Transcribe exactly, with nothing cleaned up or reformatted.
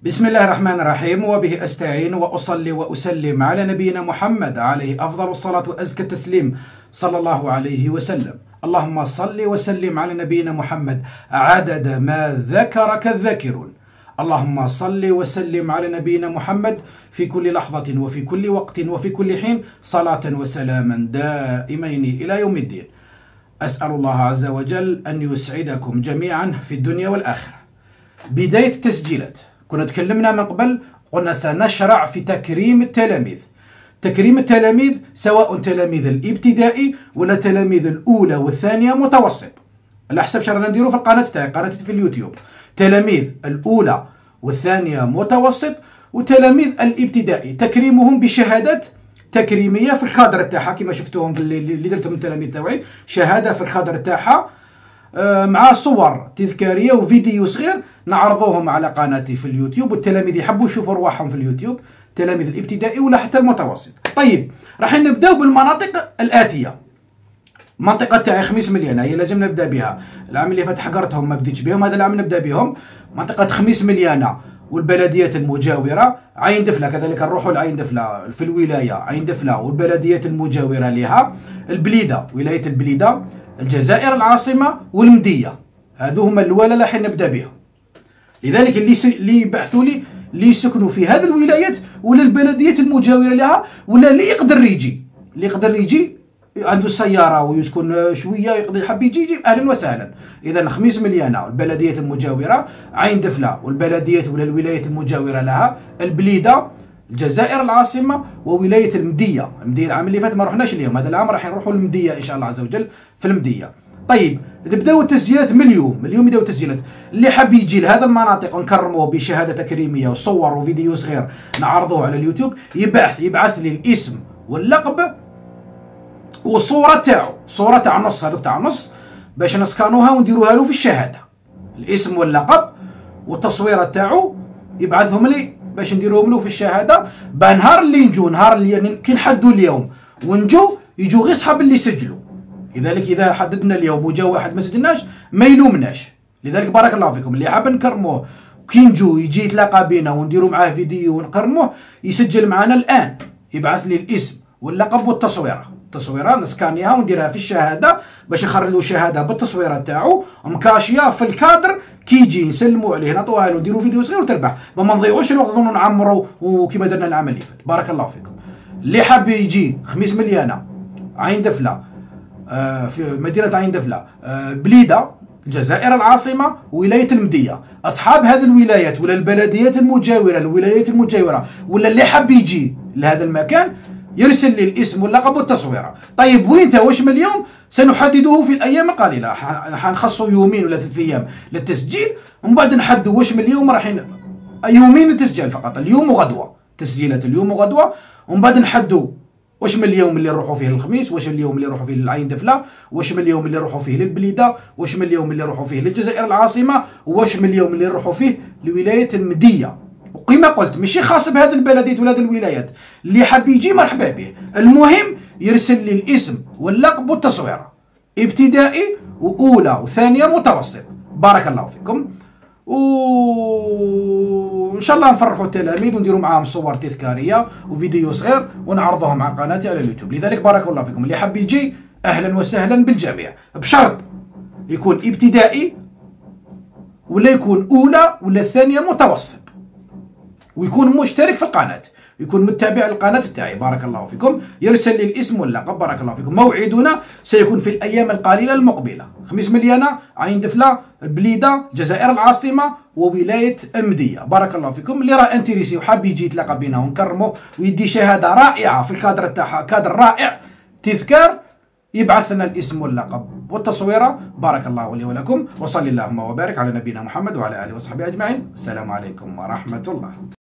بسم الله الرحمن الرحيم، وبه أستعين وأصلي وأسلم على نبينا محمد عليه أفضل الصلاة وأزكى التسليم صلى الله عليه وسلم. اللهم صل وسلم على نبينا محمد عدد ما ذكرك الذاكرون. اللهم صل وسلم على نبينا محمد في كل لحظة وفي كل وقت وفي كل حين صلاة وسلاما دائمين إلى يوم الدين. أسأل الله عز وجل أن يسعدكم جميعا في الدنيا والآخرة. بداية التسجيلات كنا تكلمنا من قبل، قلنا سنشرع في تكريم التلاميذ. تكريم التلاميذ سواء تلاميذ الابتدائي ولا تلاميذ الأولى والثانية متوسط. على حسب شرعنا نديرو في القناة تاعي، قناتي في اليوتيوب، تلاميذ الأولى والثانية متوسط، وتلاميذ الابتدائي تكريمهم بشهادات تكريمية في الكادر تاعها كما شفتوهم في اللي درتهم من التلاميذ تاعي، شهادة في الكادر تاعها مع صور تذكاريه وفيديو صغير نعرضوهم على قناتي في اليوتيوب، والتلاميذ يحبوا يشوفوا رواحهم في اليوتيوب، تلاميذ الابتدائي ولا حتى المتوسط. طيب راح نبداو بالمناطق الاتيه. منطقه تاعي خميس مليانه هي لازم نبدا بها، العام اللي فات حقرتهم ما بديتش بهم، هذا العام نبدا بهم. منطقه خميس مليانه والبلديات المجاوره، عين دفله كذلك نروحوا لعين دفله في الولايه، عين دفله والبلديات المجاوره لها، البليده ولايه البليده، الجزائر العاصمة والمدية، هذو هما الولا اللي حين نبدا بهم. لذلك اللي س... اللي يبحثوا لي اللي يسكنوا في هذه الولايات ولا البلديات المجاورة لها، ولا اللي يقدر يجي اللي يقدر يجي عنده السيارة ويسكن شوية يقدر يحب يجي يجي أهلا وسهلا. إذا خميس مليانة والبلديات المجاورة، عين دفلة والبلديات ولا الولايات المجاورة لها، البليدة، الجزائر العاصمة وولاية المدية. المدية العام اللي فات ما رحناش اليوم، هذا العام راح نروحوا للمدية إن شاء الله عز وجل في المدية. طيب نبداو التسجيلات من اليوم، من اليوم يبداو التسجيلات. اللي حاب يجي لهذا المناطق ونكرموه بشهادة تكريمية وصور وفيديو صغير نعرضوه على اليوتيوب، يبعث يبعث لي الاسم واللقب والصورة تاعو، صورة تاع النص، هذوك تاع النص باش نسكانوها ونديروها له في الشهادة. الاسم واللقب والتصويرة تاعو يبعثهم لي باش نديروهم له في الشهاده. بنهار اللي نجو، نهار اللي كي نحدوا اليوم ونجو يجوا غير صحاب اللي سجلوا. لذلك اذا حددنا اليوم وجا واحد ما سجلناش ما يلومناش. لذلك بارك الله فيكم اللي حاب نكرموه كي نجو يجي يتلاقى بينا ونديروا معاه فيديو ونكرموه، يسجل معنا الان، يبعث لي الاسم واللقب والتصويره. التصويره نسكانيها ونديرها في الشهاده باش نخرجوا الشهاده بالتصويره تاعو مكاشيه في الكادر، كي يجي نسلموا عليه نعطوها له نديروا فيديو صغير وتربح، ما نضيعوش الوقت نعمروا وكما درنا العام اللي فات. بارك الله فيكم. اللي حاب يجي خميس مليانه، عين دفله، آه في مدينه عين دفله، آه بليده، الجزائر العاصمه، ولايه المديه. اصحاب هذه الولايات ولا البلديات المجاوره، الولايات المجاوره ولا اللي حاب يجي لهذا المكان يرسل لي الاسم واللقب والتصويره. طيب وين تا واش من اليوم سنحدده في الايام القليله، حنخصوا يومين ولا ثلاث ايام للتسجيل، ومن بعد نحدوا واش من اليوم راح يومين التسجيل فقط، اليوم وغدوه، تسجيلات اليوم وغدوه، ومن بعد نحدوا واش من اليوم اللي نروحوا فيه للخميس، واش من اليوم اللي نروحوا فيه للعين دفله، واش من اليوم اللي نروحوا فيه للبليده، واش من اليوم اللي نروحوا فيه للجزائر العاصمه، واش من اليوم اللي نروحوا فيه لولايه المديه. وكما قلت ماشي خاص بهذه البلديات ولا هذه الولايات، اللي حاب يجي مرحبا به. المهم يرسل لي الاسم واللقب والتصويره، ابتدائي واولى وثانيه متوسط. بارك الله فيكم. وان شاء الله نفرحوا التلاميذ ونديروا معاهم صور تذكاريه وفيديو صغير ونعرضوهم على قناتي على اليوتيوب. لذلك بارك الله فيكم. اللي حاب يجي اهلا وسهلا بالجميع، بشرط يكون ابتدائي ولا يكون اولى ولا ثانيه متوسط، ويكون مشترك في القناة، يكون متابع القناة تاعي. بارك الله فيكم. يرسل لي الاسم واللقب. بارك الله فيكم. موعدنا سيكون في الأيام القليلة المقبلة. خميس مليانة، عين دفلة، البليدة، الجزائر العاصمة وولاية المدية. بارك الله فيكم. اللي راه انتريسي وحاب يجي يتلاقى بينا ونكرمه ويدي شهادة رائعة في الكادر تاعها، كادر رائع تذكار، يبعث لنا الاسم واللقب والتصويره. بارك الله لي ولكم، وصلي اللهم وبارك على نبينا محمد وعلى اله وصحبه اجمعين. السلام عليكم ورحمه الله.